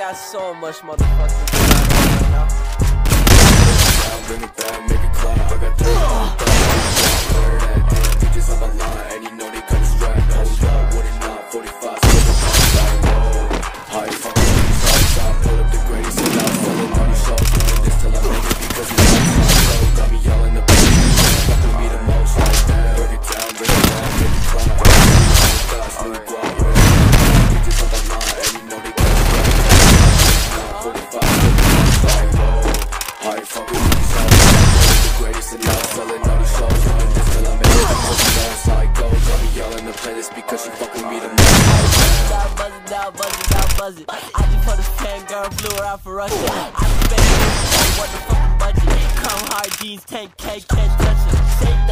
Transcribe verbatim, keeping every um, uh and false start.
got so much motherfucking right now. Bring it back, make it clap. I got three bitches on my line, and you know they cut this rap. Hold up, what it not, forty-five, like whoa. High fucking these lights, I put up the greatest and now selling all these shows. Doing this till I make it because you know it's got me yelling the bass. Fucking me the most like that. Break it down, break it down, make it clap. Got new guap, bitches on my line, and you know they cut this rap. forty-five, like whoa. High fucking these lights, I put up the greatest and now selling all these shows. Doing this till I make it because you know it's like go. Got me yelling the playlist because you fucking me the most like that. Now buzz it, now buzz it, now buzz it. I just put a fan girl, flew her out for Russia. I spent it on what the fucking budget. Come hard, G's, ten K, can't touch it. Say